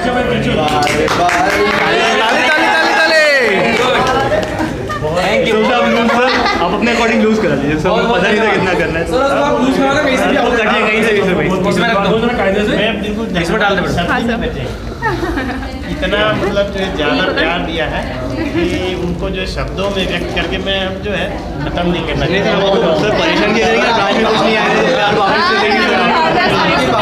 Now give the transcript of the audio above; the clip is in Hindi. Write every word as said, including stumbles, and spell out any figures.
थैंक यू सर, आप अपने अकॉर्डिंग लूज करा दीजिए, सब पता नहीं था कितना करना है सर। आप लूज करा कहीं से भी आप कटिए कहीं से भी सर, भाई इसमें रख दो जरा कायदे से, मैं बिल्कुल इसमें डाल दे बस। हां सर, इतना मतलब जो है ज़्यादा प्यार दिया है कि उनको जो शब्दों में व्यक्त करके मैं अब जो है खत्म नहीं करना चाहिए। सर परेशान किया जाएगा, आज में कुछ नहीं आया, प्यार वापस से देंगे।